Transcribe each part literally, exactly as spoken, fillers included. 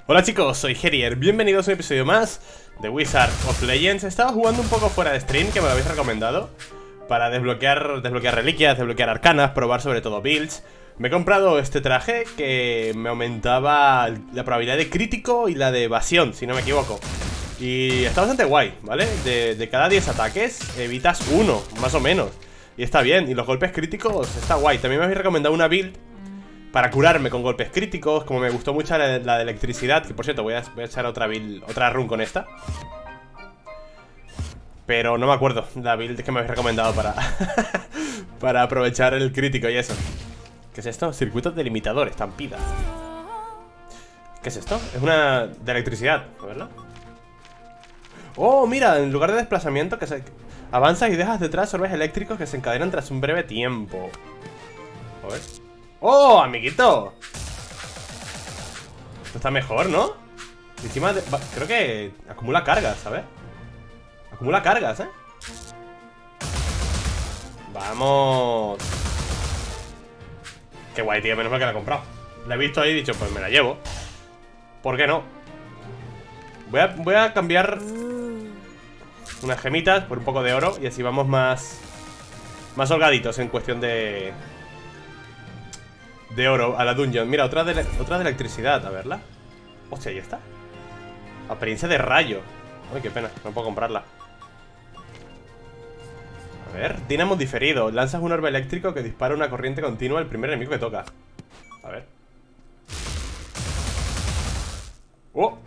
Hola chicos, soy Gerier, bienvenidos a un episodio más de Wizard of Legends. Estaba jugando un poco fuera de stream, que me lo habéis recomendado, para desbloquear, desbloquear reliquias, desbloquear arcanas, probar sobre todo builds. Me he comprado este traje que me aumentaba la probabilidad de crítico y la de evasión, si no me equivoco. Y está bastante guay, ¿vale? De, de cada diez ataques evitas uno, más o menos. Y está bien, y los golpes críticos está guay. También me habéis recomendado una build para curarme con golpes críticos. Como me gustó mucho la, la de electricidad, que por cierto voy a, voy a echar otra build, otra run con esta. Pero no me acuerdo la build que me habéis recomendado para para aprovechar el crítico y eso. ¿Qué es esto? Circuitos delimitadores, estampidas. ¿Qué es esto? Es una de electricidad, ¿verdad? Oh, mira, en lugar de desplazamiento que se... avanzas y dejas detrás orbes eléctricos que se encadenan tras un breve tiempo. A ver. ¡Oh, amiguito! Esto está mejor, ¿no? Y encima, de... creo que acumula cargas, ¿sabes? Acumula cargas, ¿eh? Vamos. Qué guay, tío, menos mal que la he comprado. La he visto ahí y he dicho, pues me la llevo. ¿Por qué no? Voy a, voy a cambiar unas gemitas por un poco de oro y así vamos más Más holgaditos en cuestión de De oro a la dungeon. Mira, otra de, otra de electricidad, a verla. Hostia, ahí está. Apariencia de rayo. Uy, qué pena, no puedo comprarla. A ver, dinamo diferido. Lanzas un orbe eléctrico que dispara una corriente continua al primer enemigo que toca. A ver. ¡Oh!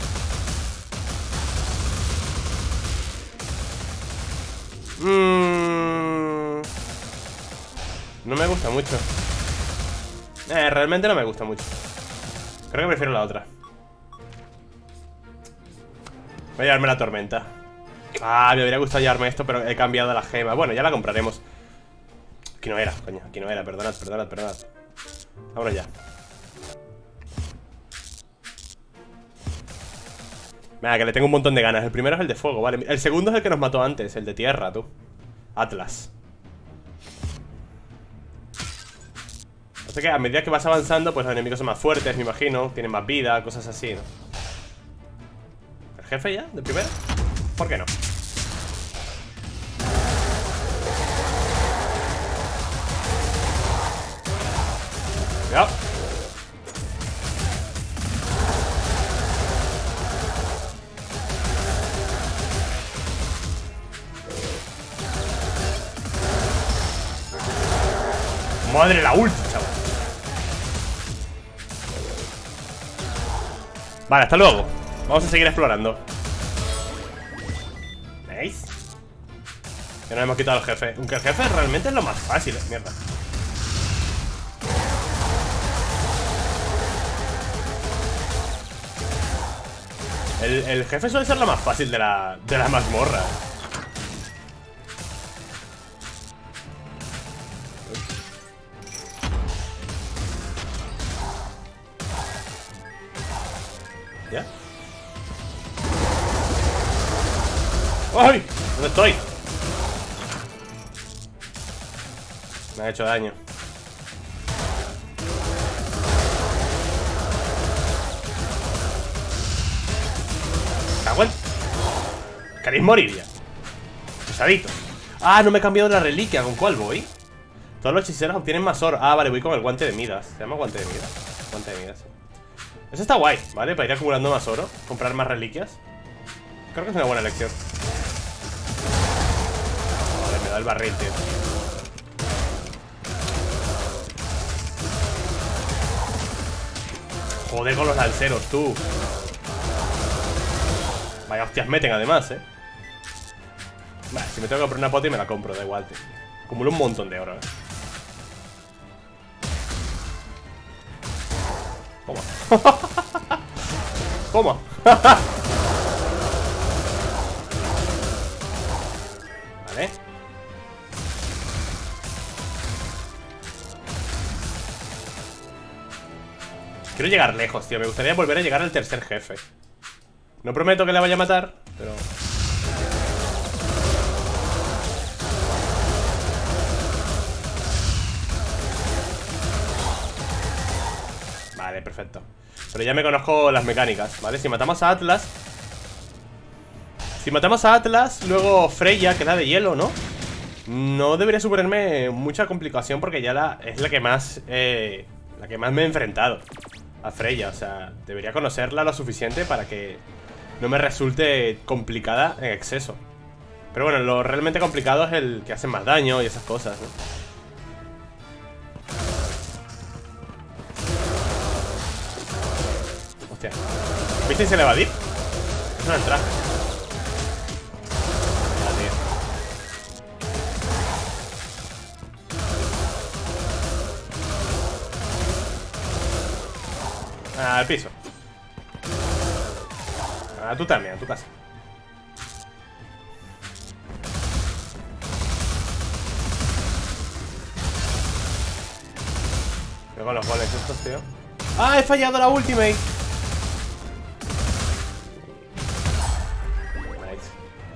Mmm... No me gusta mucho. Eh, realmente no me gusta mucho. Creo que prefiero la otra. Voy a llevarme la tormenta. Ah, me hubiera gustado llevarme esto, pero he cambiado la gema. Bueno, ya la compraremos. Aquí no era, coño, aquí no era, perdonad, perdonad, perdonad. Vámonos ya. Venga, que le tengo un montón de ganas. El primero es el de fuego, vale. El segundo es el que nos mató antes, el de tierra, tú. Atlas. Así que a medida que vas avanzando, pues los enemigos son más fuertes, me imagino. Tienen más vida, cosas así, ¿no? ¿El jefe ya? ¿De primero? ¿Por qué no? Cuidado. Madre, la ulti, chaval. Vale, hasta luego. Vamos a seguir explorando. ¿Veis? Ya nos hemos quitado al jefe. Aunque el jefe realmente es lo más fácil, mierda. El, el jefe suele ser lo más fácil de la, de la mazmorra. ¿Ya? ¡Ay! ¿Dónde estoy? Me ha hecho daño. ¿Caguel? ¿Queréis morir ya? Pesadito. Ah, no me he cambiado la reliquia. ¿Con cuál voy? Todos los hechiceros obtienen más oro. Ah, vale, voy con el guante de Midas. ¿Se llama guante de Midas? Guante de Midas, sí. Eso está guay, ¿vale? Para ir acumulando más oro. Comprar más reliquias. Creo que es una buena elección. Vale, me da el barril, tío. Joder con los lanceros, tú. Vaya hostias meten además, ¿eh? Vale, si me tengo que comprar una pota y me la compro, da igual, tío. Acumulo un montón de oro, ¿eh? Toma. Toma. Vale. Quiero llegar lejos, tío. Me gustaría volver a llegar al tercer jefe. No prometo que le vaya a matar, pero... Vale, perfecto. Pero ya me conozco las mecánicas, ¿vale? Si matamos a Atlas Si matamos a Atlas, luego Freya, que es la de hielo, ¿no? No debería suponerme mucha complicación porque ya la, es la que más eh, La que más me he enfrentado a Freya, o sea, debería conocerla lo suficiente para que no me resulte complicada en exceso. Pero bueno, lo realmente complicado es el que hace más daño y esas cosas, ¿no? Hostia. ¿Visteis el evadir? Es una entrada. Ah, al piso. Ah, tú también, a tu casa. Pero con los goles estos, tío. ¡Ah, he fallado la ultimate! Nice.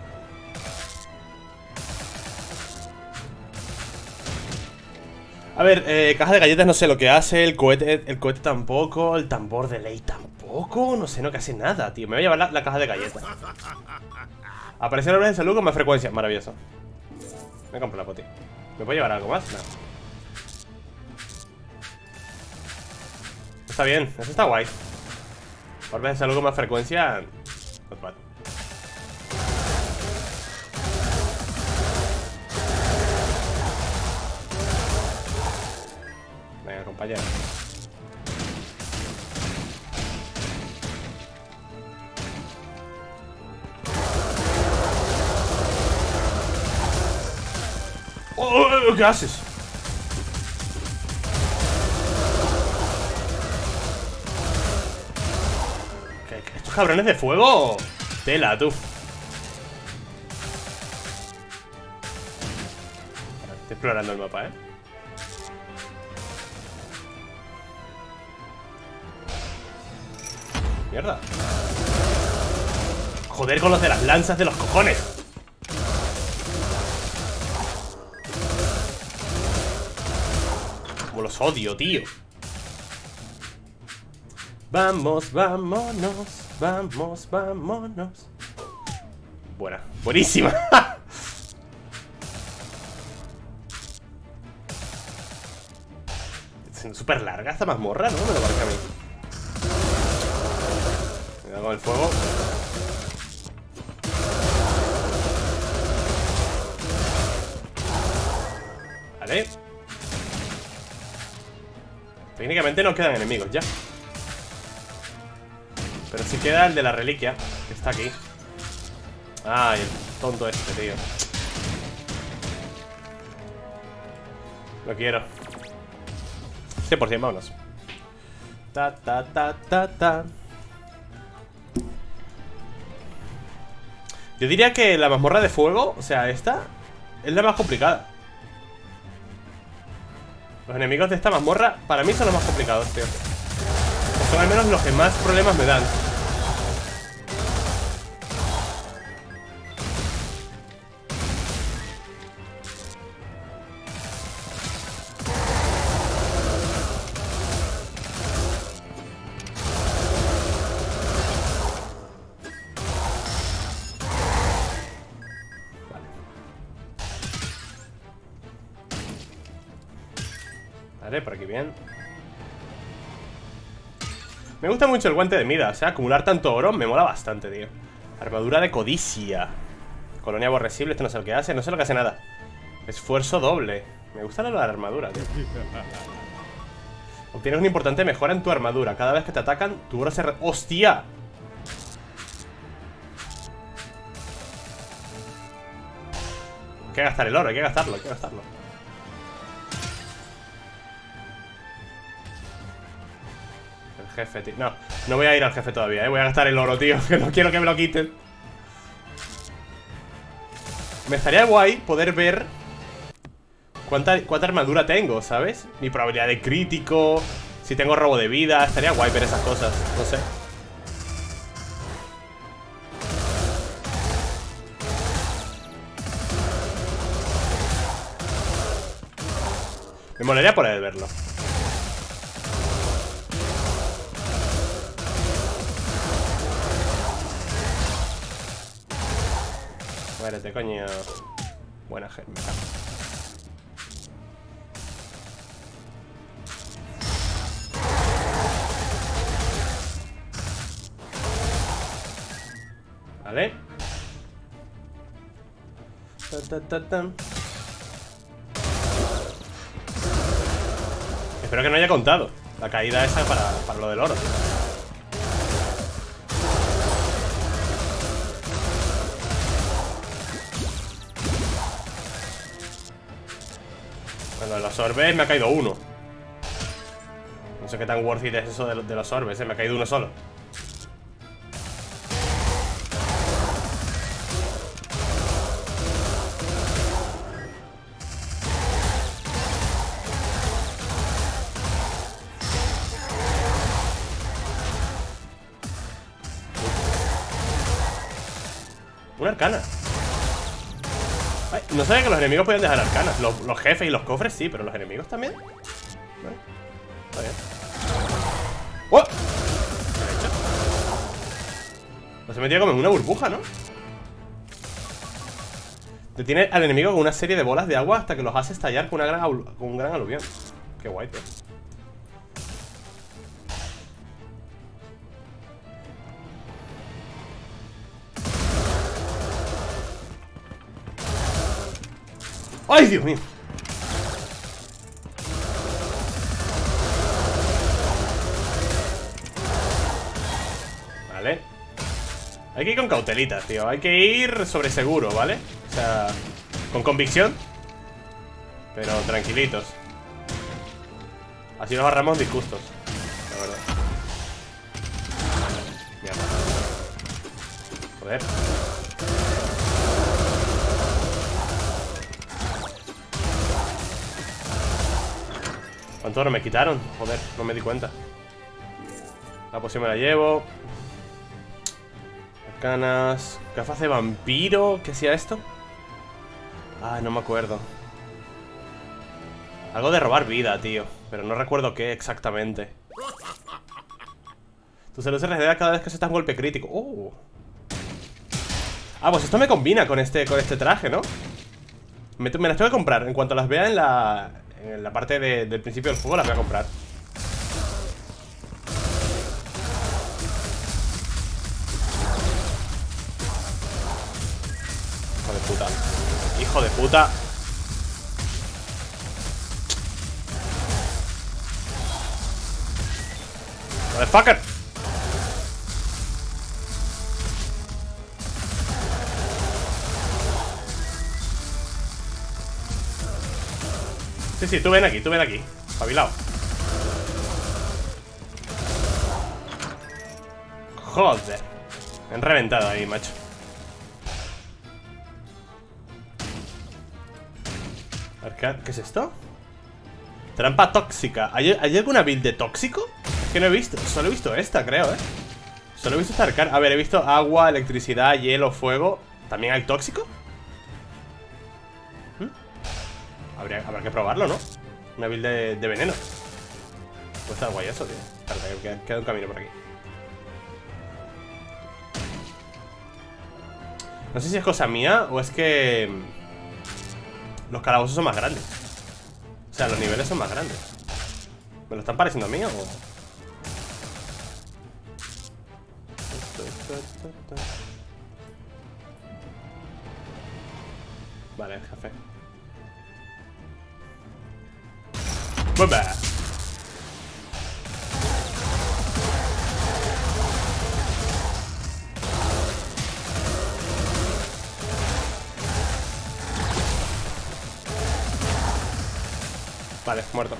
A ver, eh, caja de galletas no sé lo que hace. El cohete, el cohete tampoco. El tambor de ley tampoco. No sé, no que hace nada, tío. Me voy a llevar la, la caja de galletas. Aparecer árboles de salud con más frecuencia. Maravilloso. Me compro la poti. ¿Me puedo llevar algo más? No. Está bien, eso está guay. Árboles de salud con más frecuencia. Not bad. Venga, compañero. Oh, ¿qué haces? ¿Qué, qué, estos cabrones de fuego? Tela, tú. Estoy explorando el mapa, eh. Mierda. Joder con los de las lanzas de los cojones. Como los odio, tío. Vamos, vámonos. Vamos, vámonos. Buena, buenísima. Es súper larga esta mazmorra, ¿no? Me lo parece a mí. Cuidado con el fuego. Vale. Técnicamente no quedan enemigos ya. Pero sí queda el de la reliquia, que está aquí. Ay, el tonto este, tío. Lo quiero. cien por cien, vámonos. Ta, ta, ta, ta, ta. Yo diría que la mazmorra de fuego, o sea, esta es la más complicada. Los enemigos de esta mazmorra para mí son los más complicados, tío. O son al menos los que más problemas me dan. Vale, por aquí bien. Me gusta mucho el guante de Midas, o sea, acumular tanto oro me mola bastante, tío. Armadura de codicia. Colonia aborrecible, esto no sé lo que hace, no sé lo que hace nada. Esfuerzo doble. Me gusta lo de la armadura, tío. Obtienes una importante mejora en tu armadura. Cada vez que te atacan, tu oro se... Re... ¡Hostia! Hay que gastar el oro, hay que gastarlo, hay que gastarlo. Jefe, tío. No, no voy a ir al jefe todavía, ¿eh? Voy a gastar el oro, tío. Que no quiero que me lo quiten. Me estaría guay poder ver cuánta, cuánta armadura tengo, ¿sabes? Mi probabilidad de crítico, si tengo robo de vida. Estaría guay ver esas cosas, no sé. Me molaría poder verlo. Muérete, coño. Buena gente, me cago. Vale. Ta, ta, ta, ta. Espero que no haya contado la caída esa para, para lo del oro. Bueno, de los orbes me ha caído uno. No sé qué tan worth it es eso de, de los orbes, ¿eh? Me ha caído uno solo. Una arcana. Ay, no sabía que los enemigos podían dejar arcanas. Los, los jefes y los cofres sí, pero los enemigos también. Vale. Está bien. ¡Oh! ¿Qué he hecho? Pues se metía como en una burbuja, ¿no? Detiene al enemigo con una serie de bolas de agua hasta que los hace estallar con, una gran, con un gran aluvión. Qué guay, tío. ¡Ay, Dios mío! Vale. Hay que ir con cautelita, tío. Hay que ir sobre seguro, ¿vale? O sea, con convicción, pero tranquilitos. Así nos ahorramos disgustos, la verdad. Mierda. Joder. ¿Cuánto oro me quitaron? Joder, no me di cuenta. La poción me la llevo. Arcanas. Gafas de vampiro. ¿Qué hacía esto? Ah, no me acuerdo. Algo de robar vida, tío. Pero no recuerdo qué exactamente. Tu salud se regenera cada vez que se da un golpe crítico. Oh. Ah, pues esto me combina con este, con este traje, ¿no? Me, me las tengo que comprar. En cuanto las vea en la... En la parte de, del principio del juego las voy a comprar. Hijo de puta. Hijo de puta. Motherfucker. Sí, sí, tú ven aquí, tú ven aquí. Espabilado. Joder. Me han reventado ahí, macho. Arca- ¿Qué es esto? Trampa tóxica. ¿Hay, ¿Hay alguna build de tóxico? Es que no he visto. Solo he visto esta, creo, ¿eh? Solo he visto esta arcana. A ver, he visto agua, electricidad, hielo, fuego. ¿También hay tóxico? Habría, habrá que probarlo, ¿no? Una build de, de veneno. Puede estar guay eso, tío. Espérate, que queda, queda un camino por aquí. No sé si es cosa mía o es que los calabozos son más grandes. O sea, los niveles son más grandes. ¿Me lo están pareciendo a mí o...? Vale, el jefe. ¡Bomba! Vale, muerto.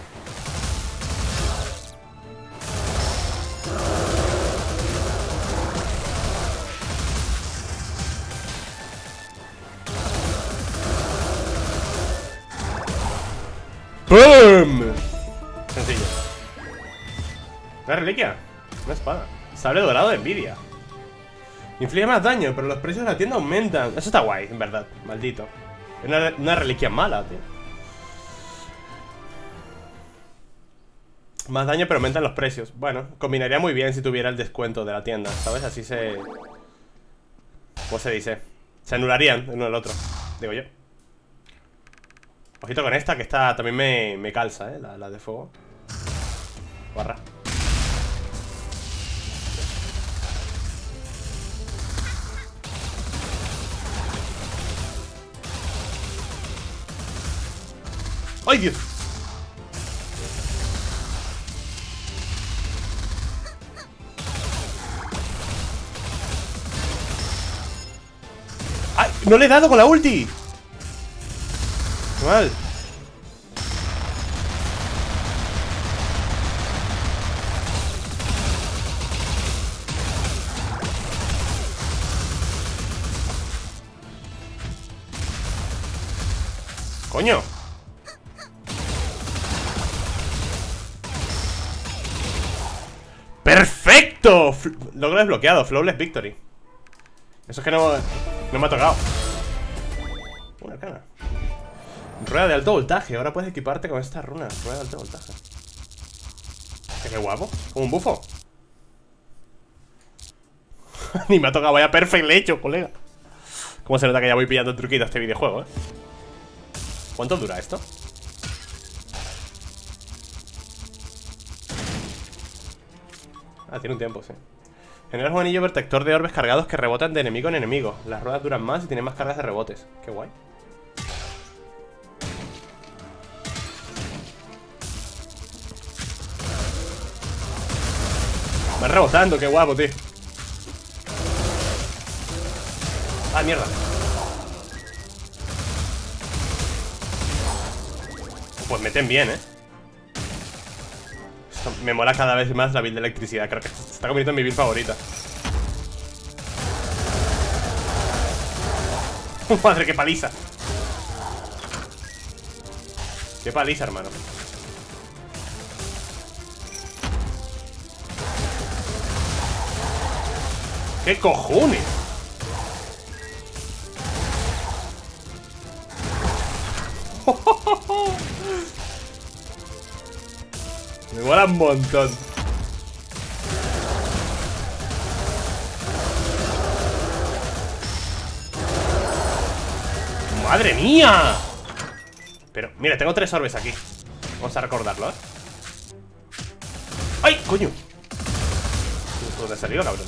¡Bum! Sencillo. Una reliquia. Una espada. Sable dorado de envidia. Inflige más daño, pero los precios de la tienda aumentan. Eso está guay, en verdad. Maldito. Es una, una reliquia mala, tío. Más daño, pero aumentan los precios. Bueno, combinaría muy bien si tuviera el descuento de la tienda, ¿sabes? Así se... ¿Cómo se dice? Se anularían el uno al otro, digo yo. Ojito con esta, que esta también me, me calza, eh, la, la de fuego. Barra. ¡Ay, Dios! ¡Ay! ¡No le he dado con la ulti! Mal. ¡Coño! ¡Perfecto! F Logro desbloqueado, Flawless Victory. Eso es que no, no me ha tocado. Una arcana. Rueda de alto voltaje, ahora puedes equiparte con esta runa. Rueda de alto voltaje. Qué guapo, como un bufo. Ni me ha tocado, vaya perfect le he hecho, colega. Cómo se nota que ya voy pillando el truquito a este videojuego, eh. ¿Cuánto dura esto? Ah, tiene un tiempo, sí. Generas un anillo protector de orbes cargados que rebotan de enemigo en enemigo. Las ruedas duran más y tienen más cargas de rebotes. Qué guay. Van rebotando, qué guapo, tío. Ah, mierda. Pues meten bien, eh. Esto me mola cada vez más la build de electricidad. Creo que se está convirtiendo en mi build favorita. Madre, qué paliza. Qué paliza, hermano. ¿Qué cojones? Me mola un montón. ¡Madre mía! Pero, mira, tengo tres orbes aquí. Vamos a recordarlo, ¿eh? ¡Ay, coño! ¿Dónde ha salido, cabrón?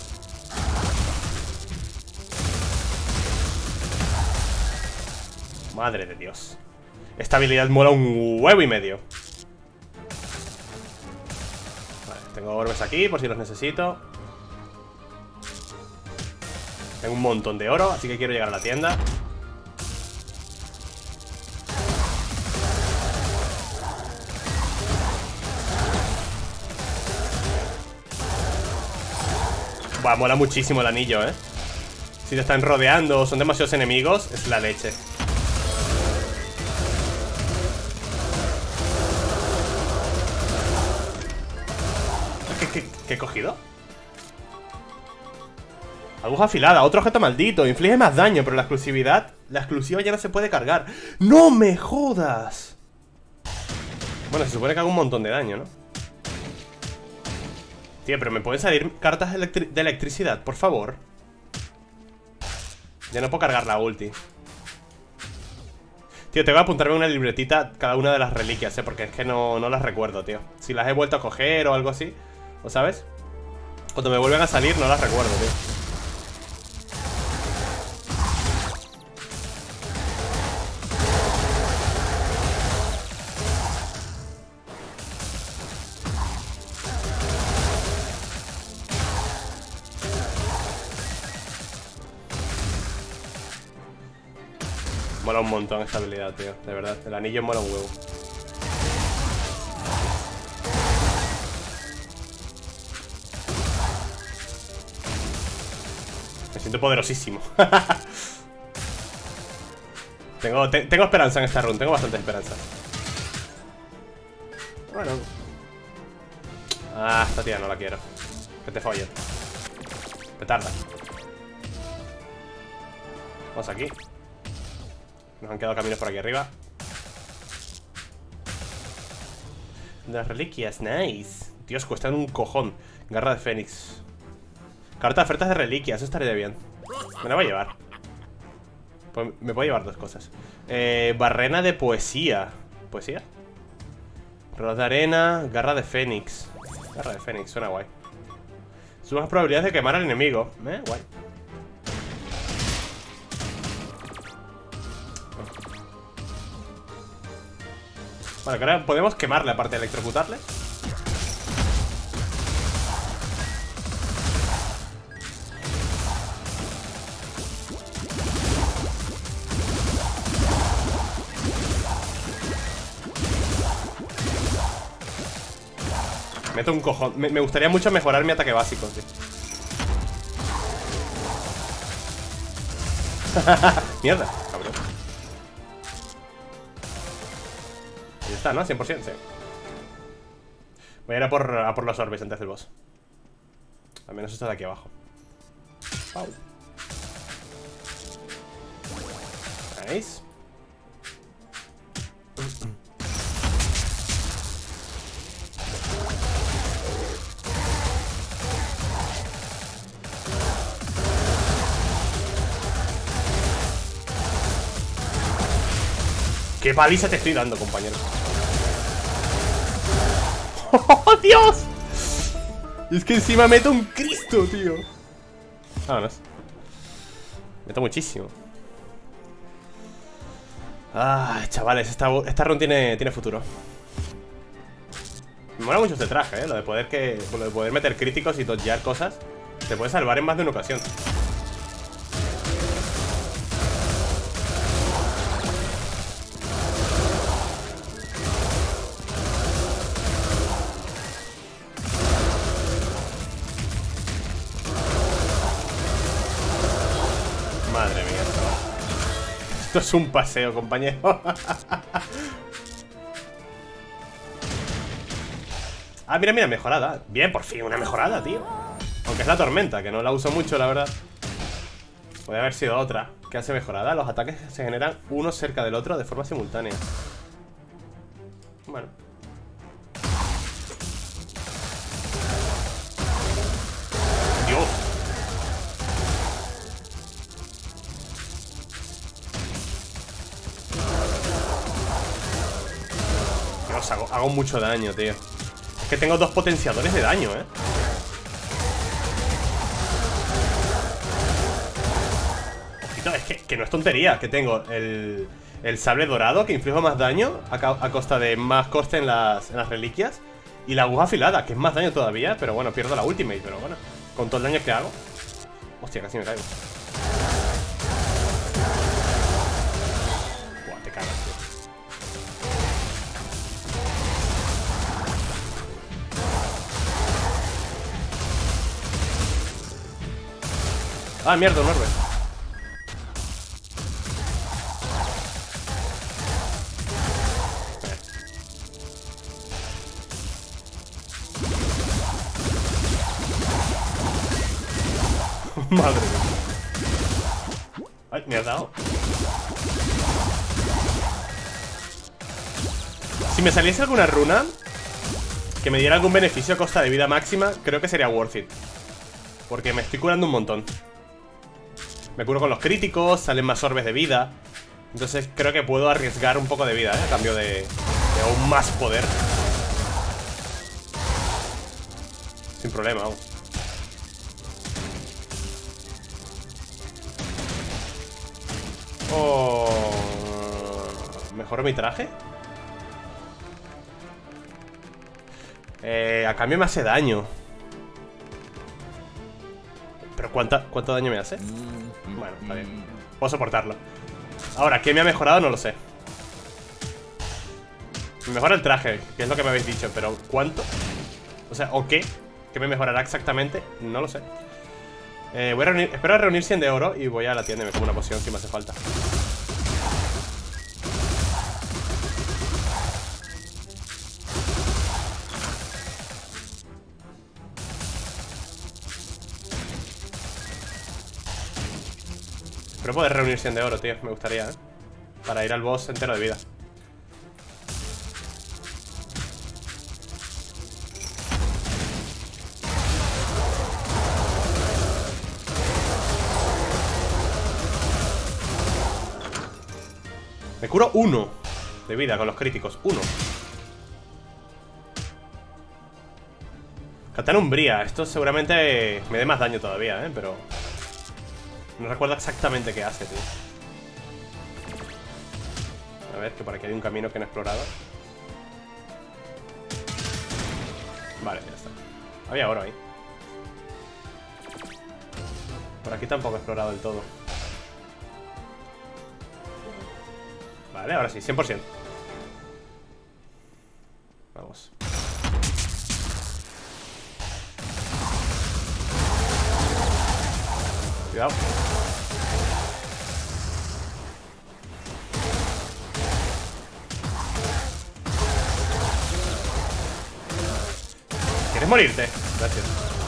Madre de Dios. Esta habilidad mola un huevo y medio. Vale, tengo orbes aquí por si los necesito. Tengo un montón de oro, así que quiero llegar a la tienda. Buah, mola muchísimo el anillo, eh. Si te están rodeando o son demasiados enemigos, es la leche. ¿Qué, qué, qué he cogido? Aguja afilada, otro objeto maldito. Inflige más daño, pero la exclusividad La exclusiva ya no se puede cargar. ¡No me jodas! Bueno, se supone que hago un montón de daño, ¿no? Tío, pero me pueden salir cartas electri de electricidad, por favor. Ya no puedo cargar la ulti. Tío, tengo que apuntarme una libretita cada una de las reliquias, ¿eh? Porque es que no, no las recuerdo, tío. Si las he vuelto a coger o algo así, ¿o sabes? Cuando me vuelven a salir no las recuerdo, tío. Mola un montón esta habilidad, tío. De verdad, el anillo mola un huevo. Me siento poderosísimo. tengo, te, tengo esperanza en esta run. Tengo bastante esperanza. Bueno. Ah, esta tía no la quiero. Que te follen. Petarda. Vamos aquí. Nos han quedado caminos por aquí arriba. Las reliquias, nice. Dios, cuestan un cojón. Garra de Fénix. Carta de ofertas de reliquias, eso estaría bien. Me la voy a llevar. Pues me puedo llevar dos cosas. eh, Barrena de poesía. ¿Poesía? Reloj de arena, garra de fénix. Garra de fénix, suena guay. Sumas probabilidades de quemar al enemigo. Eh, guay. Vale, que ahora podemos quemarle aparte de electrocutarle. Meto un cojón. Me, me gustaría mucho mejorar mi ataque básico, tío. Mierda, cabrón. Y ya está, ¿no? cien por ciento, sí. Voy a ir a por, a por los orbes antes del boss. Al menos esto de aquí abajo. Wow. Nice. ¡Qué paliza te estoy dando, compañero! ¡Oh, Dios! Es que encima meto un Cristo, tío. Vámonos. Meto muchísimo. Ah, chavales, esta, esta run tiene, tiene futuro. Me mola mucho este traje, eh. Lo de poder que. Lo de poder meter críticos y dodgear cosas. Te puede salvar en más de una ocasión. Madre mía. Esto es un paseo, compañero. Ah, mira, mira, mejorada. Bien, por fin, una mejorada, tío. Aunque es la tormenta, que no la uso mucho, la verdad. Podría haber sido otra. ¿Qué hace mejorada? Los ataques se generan uno cerca del otro de forma simultánea. Bueno. Dios. Dios, hago, hago mucho daño, tío. Es que tengo dos potenciadores de daño, eh. Ojito, es que, que no es tontería. Que tengo el, el sable dorado, que inflige más daño a, a costa de más coste en las, en las reliquias. Y la aguja afilada, que es más daño todavía. Pero bueno, pierdo la ultimate, pero bueno, con todo el daño que hago. Hostia, casi me caigo. Buah, te cagas, tío. Ah, mierda, un orbe. Madre mía. Ay, me has dado. Si me saliese alguna runa que me diera algún beneficio a costa de vida máxima, creo que sería worth it. Porque me estoy curando un montón. Me curo con los críticos, salen más orbes de vida. Entonces creo que puedo arriesgar un poco de vida, ¿eh? A cambio de, de aún más poder. Sin problema, vamos. Oh, ¿mejoro mi traje? Eh, a cambio me hace daño. ¿Pero cuánta, cuánto daño me hace? Bueno, está bien. Puedo soportarlo. Ahora, ¿qué me ha mejorado? No lo sé. Me mejora el traje, que es lo que me habéis dicho. Pero ¿cuánto? O sea, ¿o qué? ¿Qué me mejorará exactamente? No lo sé. eh, voy a reunir, Espero a reunir cien de oro y voy a la tienda y me como una poción si me hace falta. Espero poder reunir cien de oro, tío. Me gustaría, ¿eh? Para ir al boss entero de vida. Me curo uno de vida con los críticos. Uno. Katana Umbría. Esto seguramente me dé más daño todavía, ¿eh? Pero no recuerdo exactamente qué hace, tío. A ver, que por aquí hay un camino que no he explorado. Vale, ya está. Había oro ahí. Por aquí tampoco he explorado del todo. Vale, ahora sí, cien por ciento. Vamos. Cuidado. ¿Quieres morirte? Gracias.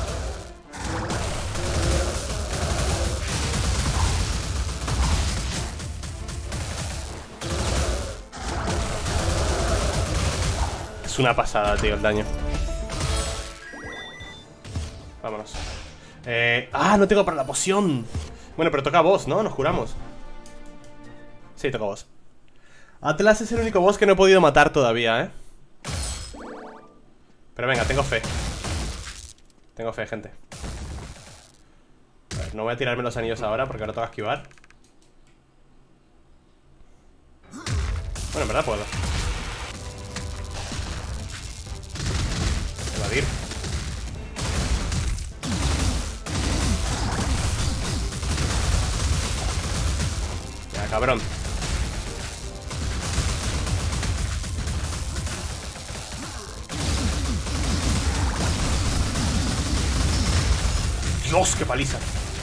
Es una pasada, tío, el daño. Vámonos. Eh, ah, no tengo para la poción. Bueno, pero toca boss, ¿no? Nos curamos. Sí, toca boss. Atlas es el único boss que no he podido matar todavía, ¿eh? Pero venga, tengo fe. Tengo fe, gente. A ver, no voy a tirarme los anillos ahora porque ahora toca esquivar. Bueno, en verdad puedo evadir. Ya, cabrón. Dios, qué paliza.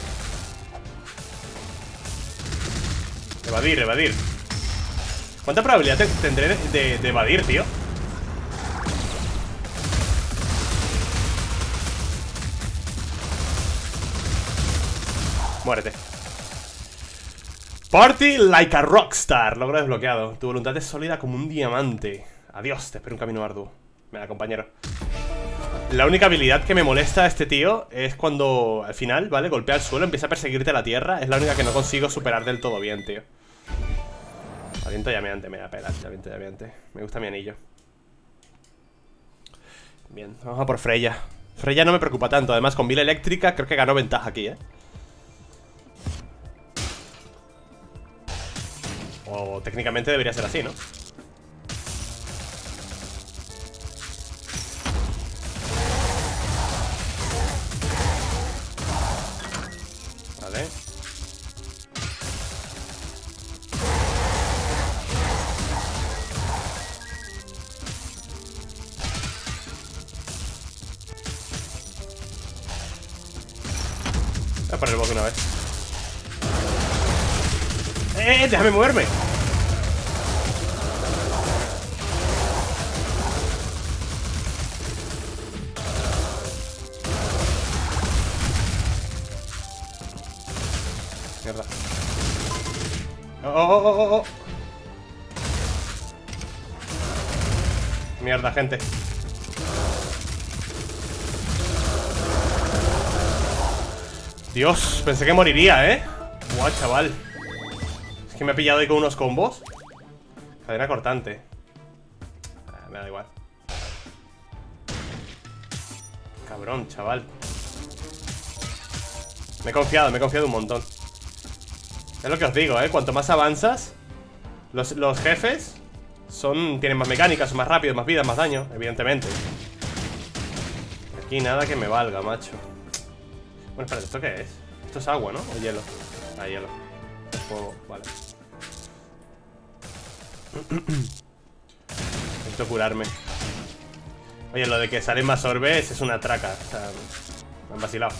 Evadir, evadir. ¿Cuánta probabilidad te tendré de, de, de evadir, tío? Muérete. Party like a rockstar. Logro desbloqueado. Tu voluntad es sólida como un diamante. Adiós, te espero un camino arduo. Venga, compañero. La única habilidad que me molesta a este tío es cuando al final, ¿vale? Golpea el suelo, empieza a perseguirte la tierra. Es la única que no consigo superar del todo bien, tío. Aliento llameante, me da pela, aliento llameante. Me gusta mi anillo. Bien, vamos a por Freya. Freya no me preocupa tanto, además con Vila Eléctrica creo que ganó ventaja aquí, ¿eh? O técnicamente debería ser así, ¿no? Vale. Voy a poner el boss una vez. ¡Eh! ¡Déjame moverme! Mierda. Oh, oh, oh, oh, oh. Mierda, gente. Dios, pensé que moriría, ¿eh? Buah, chaval. Es que me ha pillado ahí con unos combos. Cadena cortante. Ah, me da igual. Cabrón, chaval. Me he confiado, me he confiado un montón. Es lo que os digo, ¿eh? Cuanto más avanzas, los, los jefes son, tienen más mecánicas, son más rápidos, más vida, más daño, evidentemente. Aquí nada que me valga, macho. Bueno, espérate, ¿esto qué es? Esto es agua, ¿no? O hielo. Ah, hielo. Fuego, vale. Necesito curarme. Oye, lo de que salen más orbes es una traca. O sea, me han vacilado.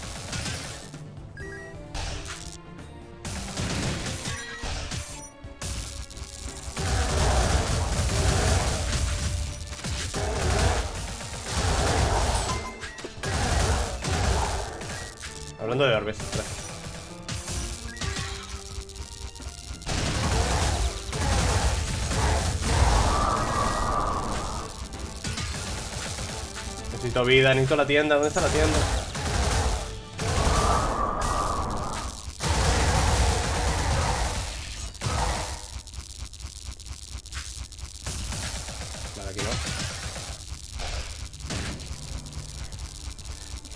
Hablando de orbes, gracias. Necesito vida, necesito la tienda. ¿Dónde está la tienda?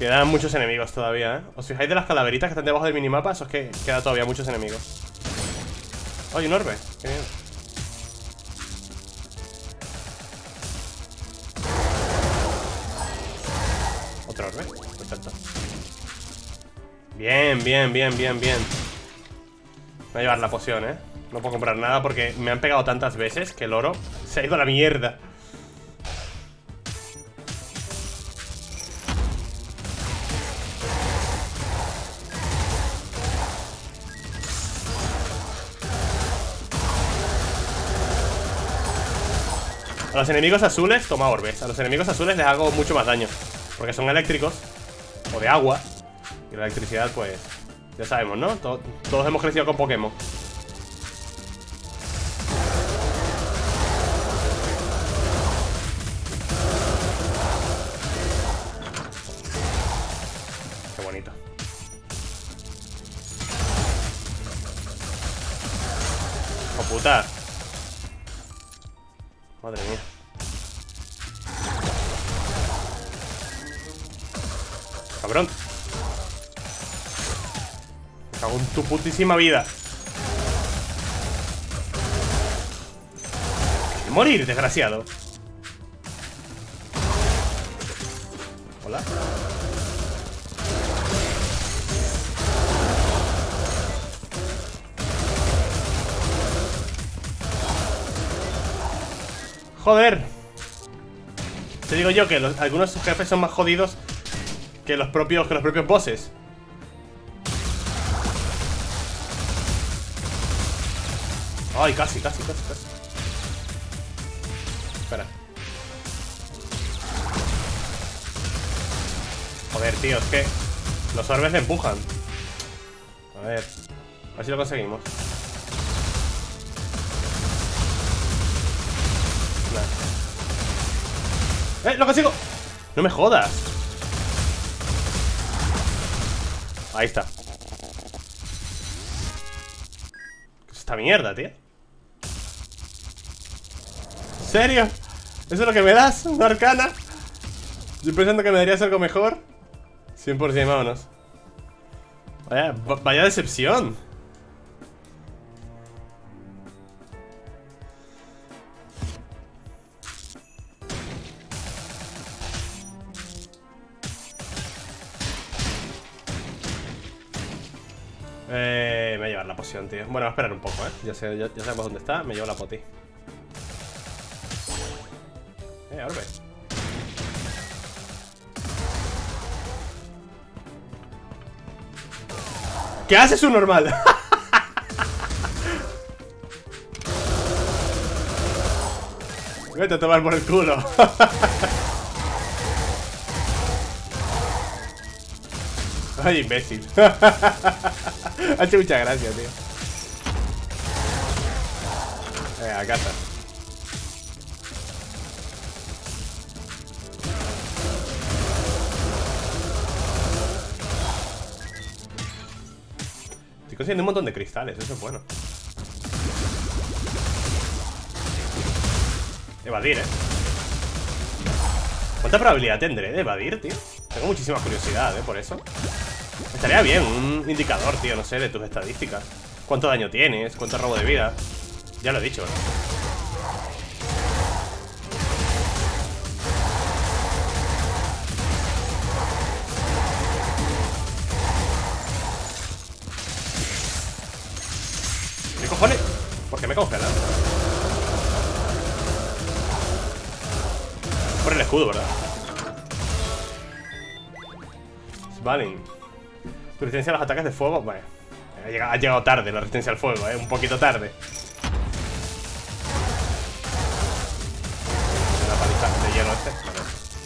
Quedan muchos enemigos todavía, ¿eh? ¿Os fijáis de las calaveritas que están debajo del minimapa? Eso es que queda todavía muchos enemigos. ¡Oye, un orbe! ¡Qué bien! Otro orbe. Perfecto. Bien, bien, bien, bien, bien. Voy a llevar la poción, ¿eh? No puedo comprar nada porque me han pegado tantas veces que el oro se ha ido a la mierda. A los enemigos azules, toma orbes. A los enemigos azules les hago mucho más daño porque son eléctricos o de agua. Y la electricidad, pues, ya sabemos, ¿no? Todo, todos hemos crecido con Pokémon. Qué bonito. ¡Oh, puta! Madre mía. Cabrón. Me cago en tu putísima vida. Morir, desgraciado. Hola. Joder. Te digo yo que los, algunos jefes son más jodidos que los propios, que los propios bosses. Ay, casi, casi, casi, casi. Espera. Joder, tío, es que los orbes me empujan. A ver, a ver si lo conseguimos. ¡Eh! ¡Lo consigo! ¡No me jodas! Ahí está. ¿Qué es esta mierda, tío? ¿En serio? ¿Eso es lo que me das? ¿Una arcana? Yo pensando que me darías algo mejor. cien por cien, vámonos. Vaya, vaya decepción. Eh, me voy a llevar la poción, tío. Bueno, voy a esperar un poco, ¿eh? Ya, sé, ya, ya sabemos dónde está. Me llevo la poti. Eh, orbe. ¿Qué haces, un normal? Vete a tomar por el culo. Ay, imbécil. Ha hecho mucha gracia, tío. Venga, a casa. Estoy consiguiendo un montón de cristales, eso es bueno. Evadir, eh. ¿Cuánta probabilidad tendré de evadir, tío? Tengo muchísima curiosidad, eh, por eso. Estaría bien, un indicador, tío, no sé, de tus estadísticas. ¿Cuánto daño tienes? ¿Cuánto robo de vida? Ya lo he dicho, ¿no? ¿Qué cojones? ¿Por qué me congelan? Por el escudo, ¿verdad? Svalin. Tu resistencia a los ataques de fuego. Bueno, ha llegado, ha llegado tarde la resistencia al fuego, ¿eh? Un poquito tarde. Una paliza de hielo este. Vale.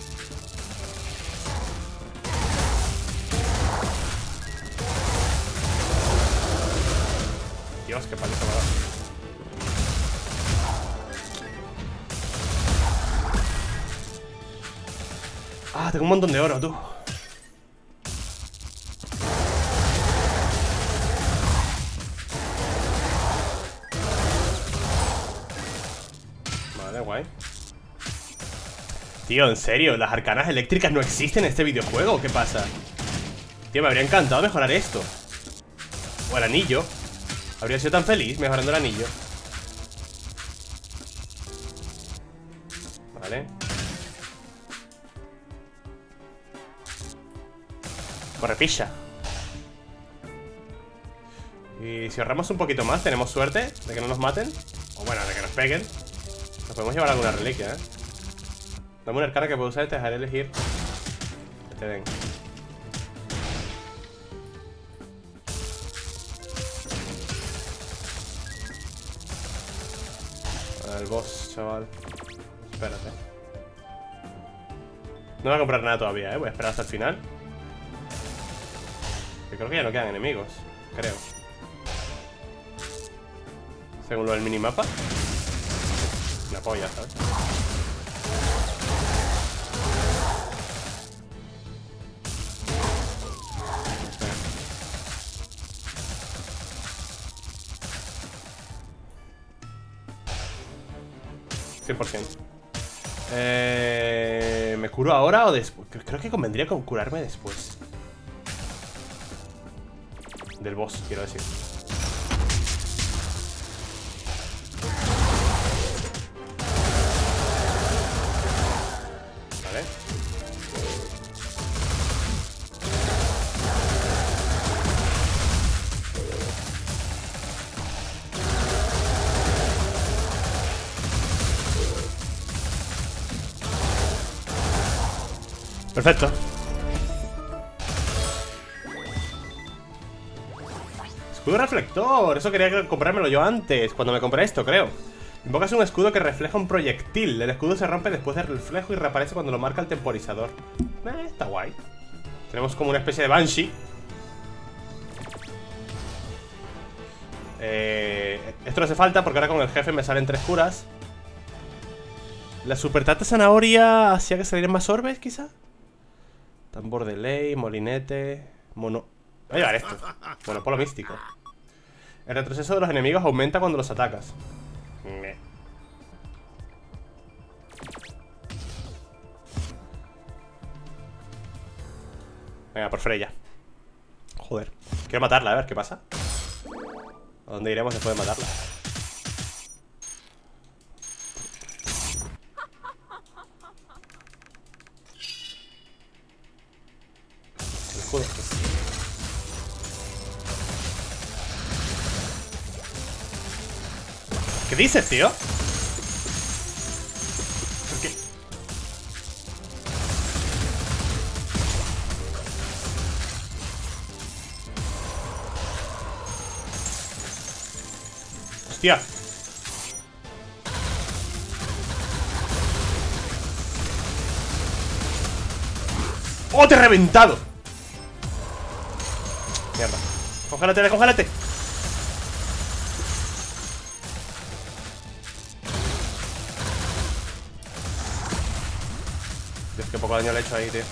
Dios, qué paliza me da. Ah, tengo un montón de oro, tú. Vale, guay. Tío, en serio, las arcanas eléctricas no existen en este videojuego. ¿Qué pasa? Tío, me habría encantado mejorar esto. O el anillo. Habría sido tan feliz mejorando el anillo. Vale. Corre, pilla. Y si ahorramos un poquito más, tenemos suerte de que no nos maten. O bueno, de que nos peguen. Nos podemos llevar alguna reliquia, ¿eh? Dame una arcana que puedo usar y te dejaré elegir. Que te den. El boss, chaval. Espérate. No voy a comprar nada todavía, ¿eh? Voy a esperar hasta el final. Que creo que ya no quedan enemigos. Creo. Según lo del minimapa. Una polla, ¿sabes? cien por ciento. Eh, ¿Me curo ahora o después? Creo que convendría con curarme después. Del boss, quiero decir. Vale. Perfecto. Escudo reflector. Eso quería comprármelo yo antes, cuando me compré esto, creo. Invocas un escudo que refleja un proyectil. El escudo se rompe después del reflejo y reaparece cuando lo marca el temporizador. Eh, está guay. Tenemos como una especie de Banshee. eh, Esto no hace falta porque ahora con el jefe me salen tres curas. La super tata zanahoria hacía que salieran más orbes, quizá. Tambor de ley, molinete, mono... Voy a llevar esto. Monopolo místico. El retroceso de los enemigos aumenta cuando los atacas. Venga, por Freya. Joder. Quiero matarla, a ver qué pasa. ¿A dónde iremos después de matarla? El escudo. ¿Qué dices, tío? ¿Por qué? Hostia. ¡Oh, te he reventado! Mierda. Congélate, descongélate. Dios, qué poco daño le he hecho ahí, tío.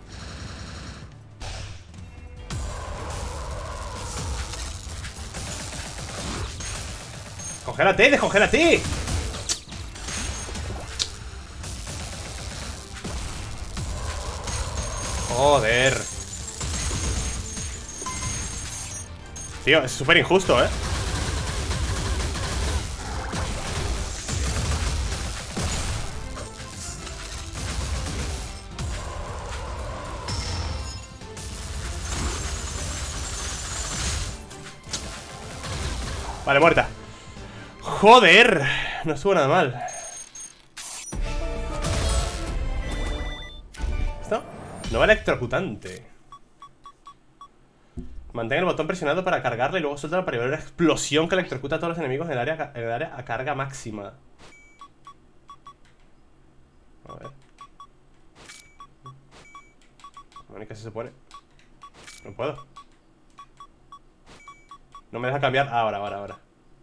¡Congélate, descongélate! Joder. Tío, es súper injusto, ¿eh? Vale, muerta. Joder, no estuvo nada mal. ¿Esto? Nueva electrocutante. Mantén el botón presionado para cargarla y luego suéltalo para liberar una explosión que electrocuta a todos los enemigos en el área, en el área a carga máxima. A ver. Bueno, ¿y qué se supone? No puedo. No me deja cambiar. Ahora, ahora, ahora.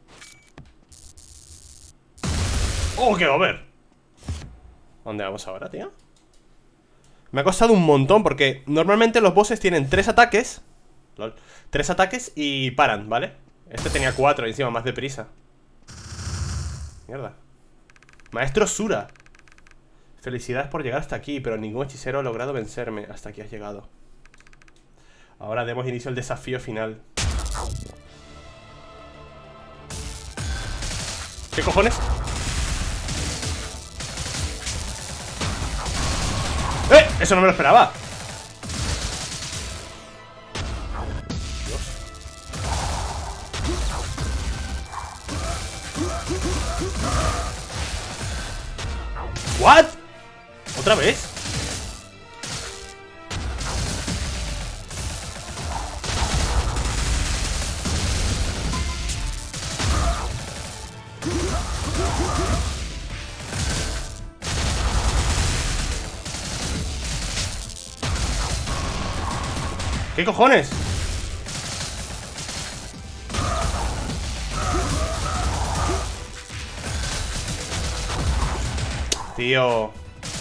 ¡Oh, qué over! ¿Dónde vamos ahora, tío? Me ha costado un montón porque normalmente los bosses tienen tres ataques. Lol. Tres ataques y paran, ¿vale? Este tenía cuatro y encima más deprisa. Mierda. Maestro Sura. Felicidades por llegar hasta aquí, pero ningún hechicero ha logrado vencerme. Hasta aquí has llegado. Ahora demos inicio al desafío final. ¿Qué cojones? ¡Eh! Eso no me lo esperaba. Dios. ¿What? ¿Otra vez? ¿Qué cojones? Tío.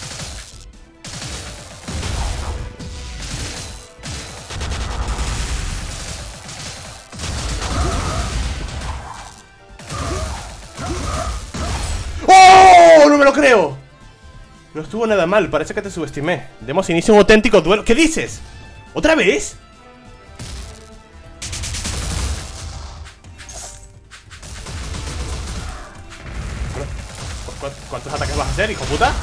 ¡Oh! ¡No me lo creo! No estuvo nada mal, parece que te subestimé. Demos inicio a un auténtico duelo. ¿Qué dices? ¿Otra vez? Bueno, ¿cuántos ataques vas a hacer, hijo puta?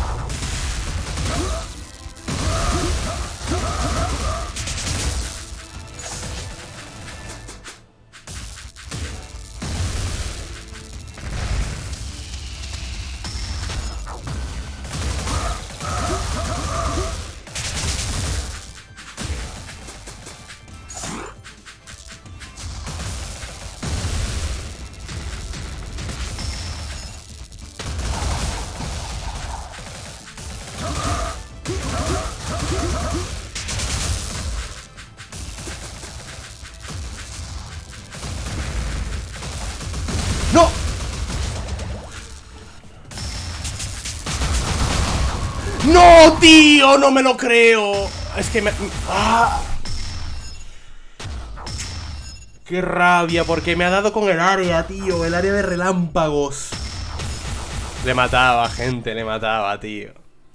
¡No! ¡No, tío! ¡No me lo creo! Es que me... ¡Ah! ¡Qué rabia! Porque me ha dado con el área, tío. El área de relámpagos. Le mataba, gente. Le mataba, tío.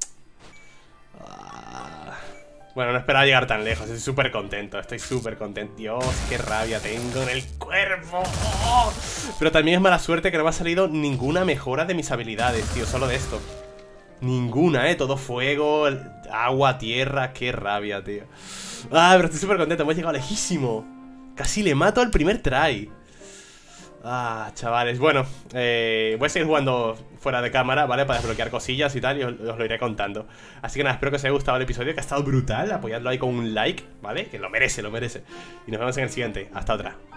Ah. Bueno, no esperaba llegar tan lejos. Estoy súper contento. Estoy súper contento. Dios, qué rabia tengo en el cuerpo. Oh. Pero también es mala suerte que no me ha salido ninguna mejora de mis habilidades, tío. Solo de esto. Ninguna, eh. Todo fuego, agua, tierra. Qué rabia, tío. Ah, pero estoy súper contento. Hemos llegado lejísimo. Casi le mato al primer try. Ah, chavales, bueno, eh, voy a seguir jugando fuera de cámara, ¿vale? Para desbloquear cosillas y tal, y os, os lo iré contando. Así que nada, espero que os haya gustado el episodio, que ha estado brutal. Apoyadlo ahí con un like, ¿vale? Que lo merece, lo merece. Y nos vemos en el siguiente, hasta otra.